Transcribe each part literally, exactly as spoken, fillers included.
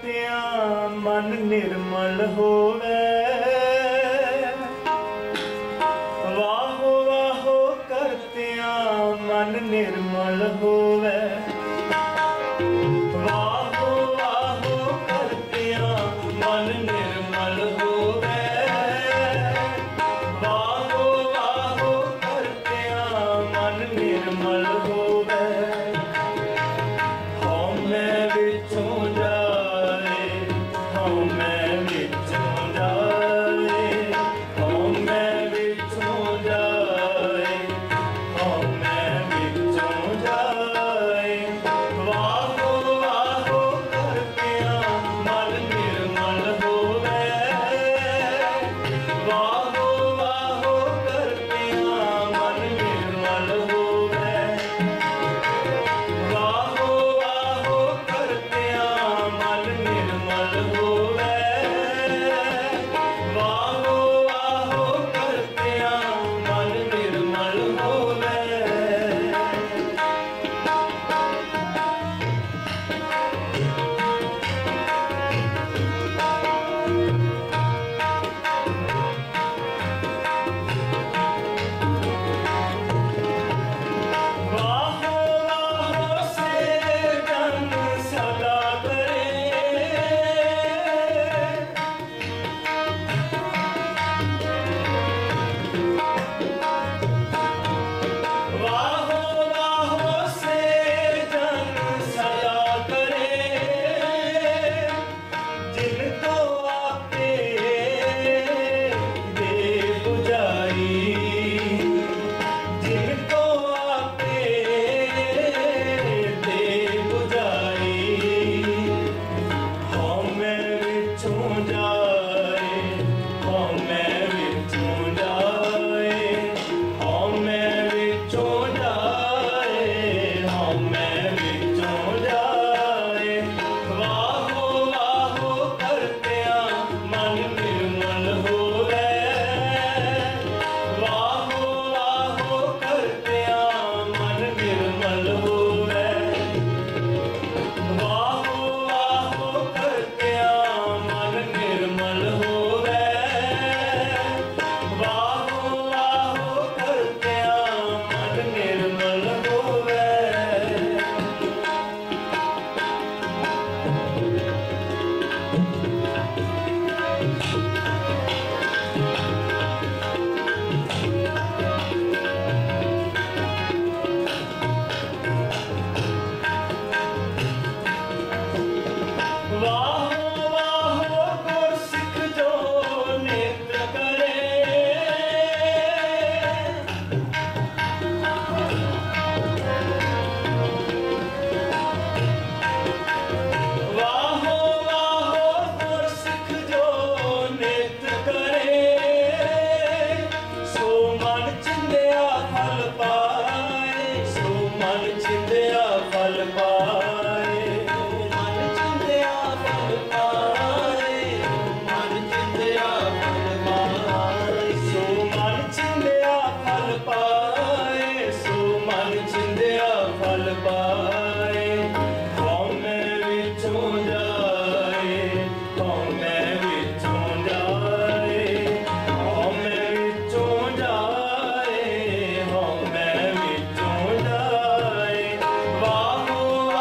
करतियां मन निर्मल होवे। वाहो वाहो करतियां मन निर्मल होवे। वाहो वाहो करतियां मन निर्मल होवे। वाहो वाहो करतियां मन निर्मल होवे। हौमे विचों जाए, हौमे विचों जाए, हौमे विचों जाए, हौमे विचों जाए। वाहो वाहो करतियां मन निर्मल होवे। वाहो वाहो करतियां मन निर्मल होवे। वाहो वाहो करतियां मन निर्मल होवे। वाहो वाहो करतियां मन निर्मल होवे। वाहो वाहो से जन सदा करे। वाहो वाहो से जन सदा करे। जिनको आपे दे बुझाई, जिनको आपे दे बुझाई। हौमे विचों जाए, हौमे विचों जाए, हौमे विचों जाए, हौमे विचों जाए। वाहो वाहो करतियां मन निर्मल होवे। वाहो वाहो करतियां मन निर्मल होवे। वाहो वाहो करतियां मन निर्मल होवे। वाहो वाहो करतियां मन निर्मल होवे। वाहो वाहो गुरसिख जो नेत्र करे। वाहो वाहो गुरसिख जो नेत्र करे। सो मन चिंध्या फल पाए, सो मन चिंध्या फल पाए। मन चिंध्या फल पाए, मन चिंध्या फल पाए। सो मन चिंध्या फल पाए, सो मन चिंध्या फल पाए। हौमे विचों जाए, हौमे विचों जाए, हौमे विचों जाए, हौमे विचों जाए। वाहो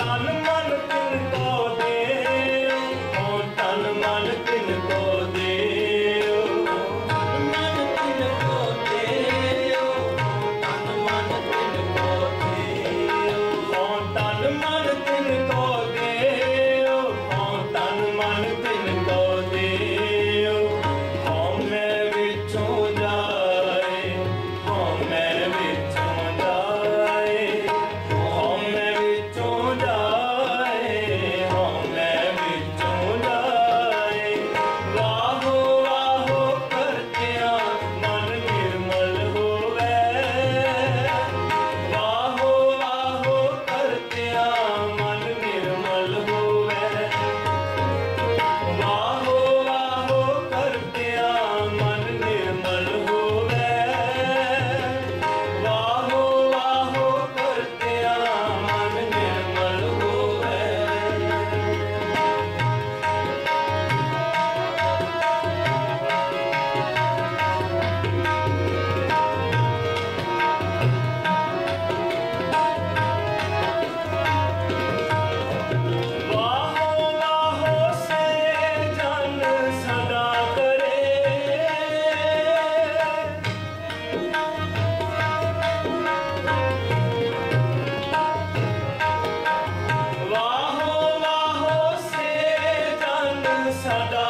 तन मन तिनको देओ, ओ तन मन तिनको देओ, मन तिनको देओ, तन मन तिनको देओ, ओ तन मन तिनको देओ, ओ तन मन तिनको देओ। हमें विचों जाए, हमें विचों जाए, हमें विचों जाए, हमें विचों जाए। वाहो वाहो करतिया मन निर्मल होवे, वाहो वाहो करतिया मन निर्मल होवे, वाहो वाहो करतिया मन निर्मल होवे, वाहो वाहो करतिया मन निर्मल होवे। वाहो वाहो से जन सदा करे, वाहो वाहो से जन सदा